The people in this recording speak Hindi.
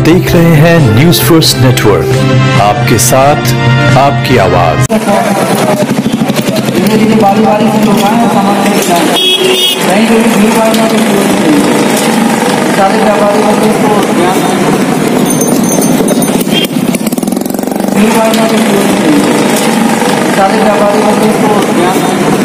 देख रहे हैं न्यूज़ फर्स्ट नेटवर्क, आपके साथ आपकी आवाज। बारी से लोग आए सामान कहीं कोई भीड़ भाड़ ना सारे व्यापारी बंदे को भीड़ भाड़ ना सारे व्यापारी बंदे को